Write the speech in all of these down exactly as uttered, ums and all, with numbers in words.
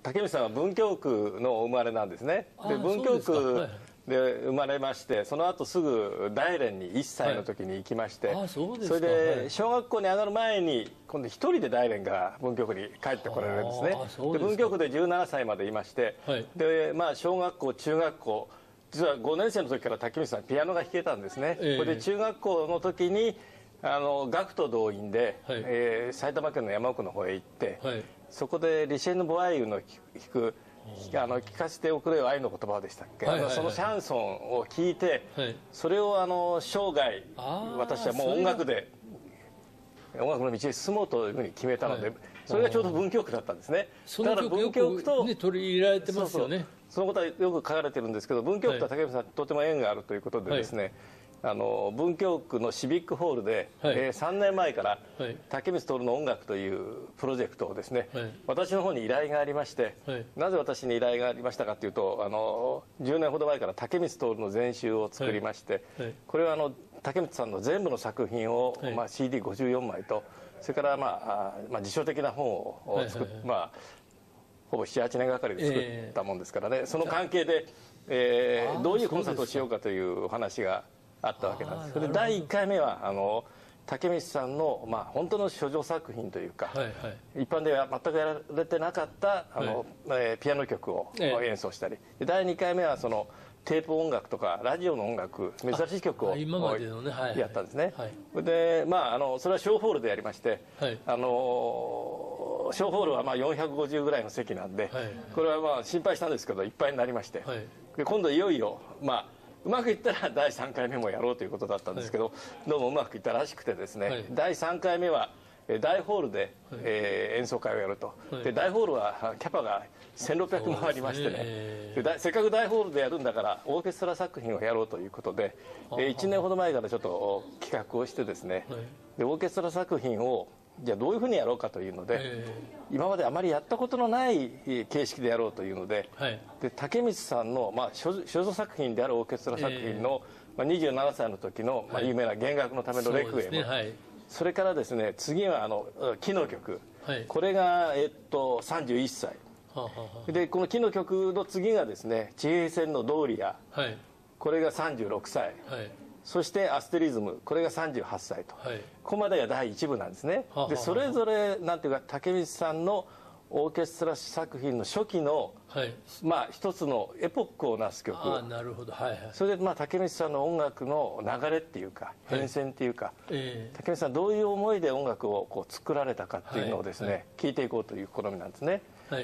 竹光さんは文京区のお生まれなんですね。で文京区で生まれまして、その後すぐ大連にいっさいの時に行きまして、はい、そ, それで小学校に上がる前に今度一人で大連が文京区に帰ってこられるんですね。で文京区でじゅうななさいまでいまして、はい、でまあ、小学校中学校実はごねんせいの時から竹光さんピアノが弾けたんですね。えー、それで中学校の時にあの学徒動員で、はい、えー、埼玉県の山奥の方へ行って、はい、そこでリシェンヌ・ボワイユの弾くあの聞かせておくれよ愛の言葉でしたっけ、はいはいはい、そのシャンソンを聴いて、はい、それをあの生涯私はもう音楽で音楽の道へ進もうというふうに決めたので、はい、それがちょうど文京区だったんですね。 だから文京区と、ね、取り入れられてますよね。 そうそう、そのことはよく書かれてるんですけど、文京区と竹光さんとても縁があるということでですね、はい、あの文京区のシビックホールで、はい、えー、さんねんまえから、はい、竹光徹の音楽というプロジェクトをですね、はい、私の方に依頼がありまして、はい、なぜ私に依頼がありましたかというと、あのじゅうねんほど前から竹光徹の全集を作りまして、はいはい、これはあの竹光さんの全部の作品を、はい、まあ、シーディーごじゅうよんまいと、それから、まあ、あまあ辞書的な本を作っ、はいはいはい、まあ、ほぼななはちねんがかりで作ったもんですからね、えー、その関係で、えー、どういうコンサートをしようかというお話があったわけなんです。それでだいいっかいめはあの竹光さんの、まあ、本当の処女作品というか、はいはい、一般では全くやられてなかったあの、はい、えー、ピアノ曲を演奏したり、えー、だいにかいめはそのテープ音楽とかラジオの音楽、珍しい曲をやったんですね。で、まあ、あのそれは小ホールでやりまして、はい、あの小ホールはまあよんひゃくごじゅうぐらいの席なんで、はい、これはまあ心配したんですけどいっぱいになりまして、はい、で今度いよいよ、まあ、うまくいったらだいさんかいめもやろうということだったんですけど、はい、どうもうまくいったらしくてですね、はい、だいさんかいめは大ホールで、はい、えー、演奏会をやると、はい、で大ホールはキャパがせんろっぴゃくもありましてね、ででせっかく大ホールでやるんだからオーケストラ作品をやろうということで、えー、いちねんほど前からちょっと企画をしてですね、はい、でオーケストラ作品をじゃあどういうふうにやろうかというので、今まであまりやったことのない形式でやろうというので、はい、で竹光さんの、まあ、所蔵作品であるオーケストラ作品の、まあ、にじゅうななさいの時の、まあ、有名な弦楽のためのレクイエム、はい、それからですね次はあの木の曲、はい、これが、えっと、さんじゅういっさいはははでこの木の曲の次がですね地平線のドーリア、はい、これがさんじゅうろくさい、はい、そしてアステリズム、これがさんじゅうはっさいと、はい、ここまでがだいいち部なんですね。はははでそれぞれなんていうか竹光さんのオーケストラ作品の初期の、はい、まあ一つのエポックをなす曲、 あ、なるほど、はいはい、 それでまあ竹光さんの音楽の流れっていうか変遷っていうか、はい、えー、竹光さんどういう思いで音楽をこう作られたかっていうのをですね、はいはい、聞いていこうという試みなんですね。はい、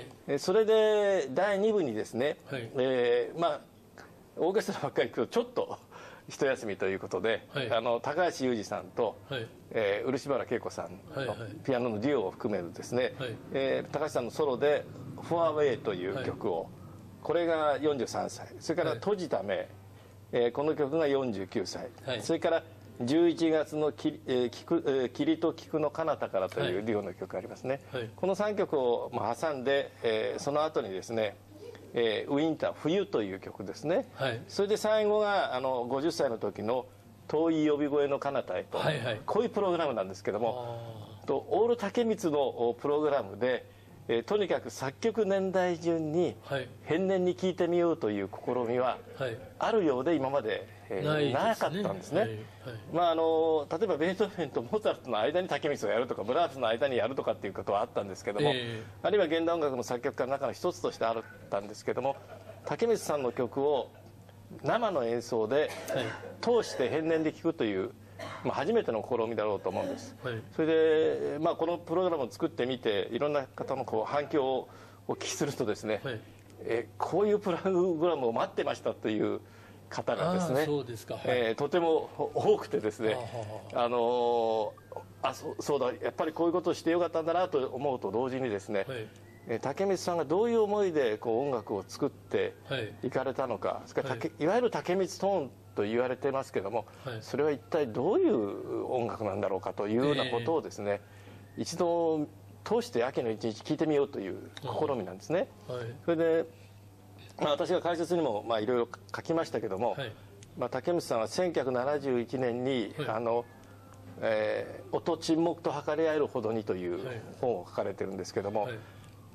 それでだいに部にですね、はい、えー、まあオーケストラばっかり行くとちょっと一休みということで、はい、あの高橋裕二さんと、はい、えー、漆原恵子さんのピアノのデュオを含めるですね、はい、えー、高橋さんのソロで「フォアウェイ」という曲を、はい、これがよんじゅうさんさい、それから「閉じた目」、えー、この曲がよんじゅうきゅうさい、はい、それからじゅういちがつのき、えー菊えー「霧と菊の彼方から」というデュオの曲がありますね、はい、このさんきょくを挟んで、えー、その後にですねえー、ウィンター冬という曲ですね、はい、それで最後があのごじゅっさいの時の遠い呼び声の彼方へと、はいはい、こういうプログラムなんですけども、とオール竹光のプログラムで、えー、とにかく作曲年代順に変年に聴いてみようという試みはあるようで今まで、えー、なかったんですね。はいはい、まあ、あの例えばベートーベンとモーツァルトの間に竹光をやるとかブラームスの間にやるとかっていうことはあったんですけども、えー、あるいは現代音楽の作曲家の中の一つとしてあったんですけども、竹光さんの曲を生の演奏で通して変年で聴くという、まあ、初めての試みだろうと思うんです。はい、それで、まあ、このプログラムを作ってみていろんな方のこう反響をお聞きするとですね、はい、えこういうプログラムを待ってましたという方がですね、そうですか、はい、えー、とても多くてですね、あのあそそうだやっぱりこういうことをしてよかったんだなと思うと同時にですね、はい、え竹光さんがどういう思いでこう音楽を作っていかれたのか、はい、それから、はい、いわゆる竹光トーンと言われてますけども、はい、それは一体どういう音楽なんだろうかというようなことをですね、えー、一度通して秋の一日聞いてみようという試みなんですね。はい、それでまあ、私が解説にもいろいろ書きましたけども、はい、まあ、竹光さんはせんきゅうひゃくななじゅういちねんに「はい、あのえー、音沈黙と計り合えるほどに」という本を書かれてるんですけども、はい、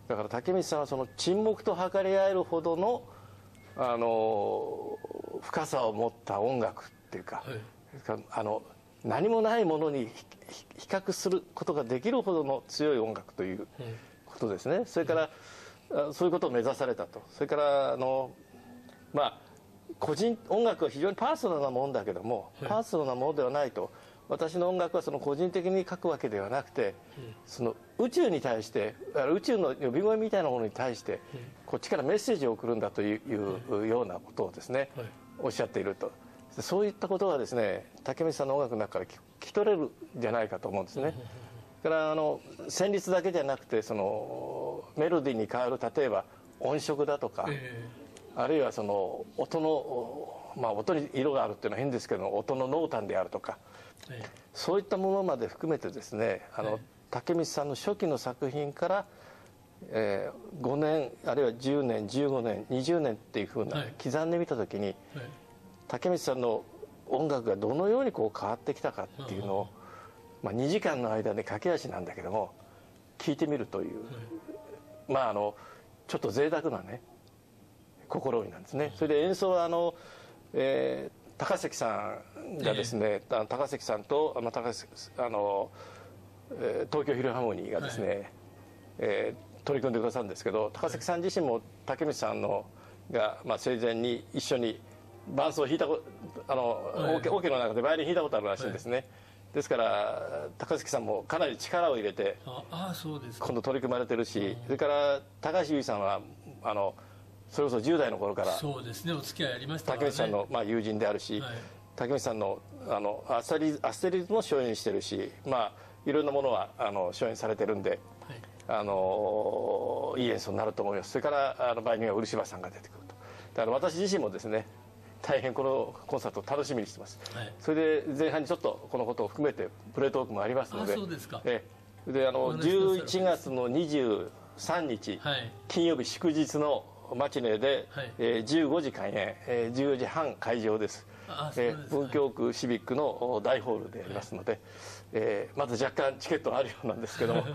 だから竹光さんはその沈黙と計り合えるほどのあの深さを持った音楽っていうか、はい、あの何もないものに比較することができるほどの強い音楽ということですね。それから、うん、そういうことを目指されたと。それからあのまあ個人音楽は非常にパーソナルなものだけども、はい、パーソナルなものではないと。私の音楽はその個人的に書くわけではなくて、うん、その宇宙に対して宇宙の呼び声みたいなものに対して、うん、こっちからメッセージを送るんだという、うん、ようなことをですね、はい、おっしゃっていると。そういったことがですね竹光さんの音楽の中から聞き取れるんじゃないかと思うんですね。だからあの旋律だけじゃなくてそのメロディーに変わる例えば音色だとか、えー、あるいはその音のまあ音に色があるっていうのは変ですけど音の濃淡であるとか、えー、そういったものまで含めてですねあの、えー、竹光さんの初期の作品から、えー、ごねんあるいはじゅうねんじゅうごねんにじゅうねんっていうふうな刻んでみた時に、はいはい、竹光さんの音楽がどのようにこう変わってきたかっていうのを、まあ、にじかんの間で駆け足なんだけども聞いてみるという、まああのちょっと贅沢なね試みなんですね。それで演奏はあの、えー、高関さんがですね、えー、高関さんとあの高関あの、えー、東京フィルハーモニーがですね、はい、えー、取り組んでくださるんですけど高関さん自身も竹光さんのが、まあ、生前に一緒に伴奏を弾いたことあの、はい、オ、ーケーの中でバイオリン弾いたことあるらしいんですね、はい、ですから高関さんもかなり力を入れて今度取り組まれてるし、それから高橋優衣さんはあのそれこそじゅう代の頃からそうですねお付き合いありましたからね、 竹光さんの、まあ、友人であるし、はい、竹光さんのあのアステリアステリズも初演してるし、まあいろんなものはあの初演されてるんで、はい、あのいい演奏になると思います。それからあの場合には漆葉さんが出てくると。だから私自身もですね大変このコンサートを楽しみにしてます、はい、それで前半にちょっとこのことを含めてプレートークもありますので、 あそうですか、 えであのじゅういちがつのにじゅうさんにち、はい、金曜日祝日のマチネーで、はい、えー、じゅうごじ開演、えー、じゅうよじはん会場です。ああえー、文京区シビックの大ホールでやりますので、はい、えー、まだ若干チケットあるようなんですけども、はい、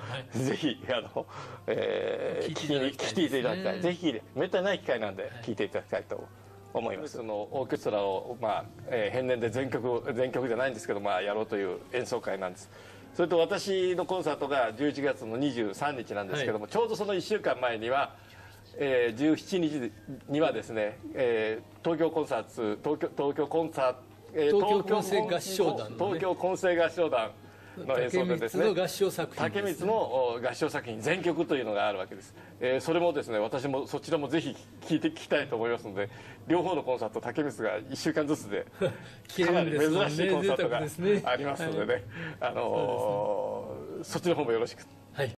ぜひあの、えー、聞きに聞いていただきたい、ぜひめったにない機会なんで聞いていただきたいと思います。そのオーケストラを、まあえー、変年で全曲全曲じゃないんですけど、まあ、やろうという演奏会なんです。それと私のコンサートがじゅういちがつのにじゅうさんにちなんですけども、はい、ちょうどそのいっしゅうかんまえには、えー、じゅうしちにちにはですね、えー、東京コンサート東京東京コンサート、 えー、東京混声合唱団、ね、 東京混声合唱団の演奏でですね竹光の合唱作品竹光の合唱作品全曲というのがあるわけです、えー、それもですね私もそちらもぜひ聴いて聞きたいと思いますので、両方のコンサート竹光がいっしゅうかんずつでかなり珍しいコンサートがありますのでね、あのー、そっちの方もよろしく